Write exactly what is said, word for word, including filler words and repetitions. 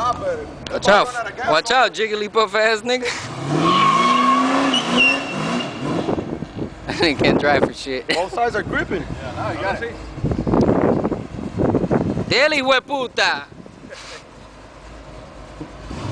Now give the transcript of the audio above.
lot better. Watch out. Watch out, Jigglypuff ass nigga. That nigga can't drive for shit. Both sides are gripping. Yeah, now you got it. Dele, hueputa.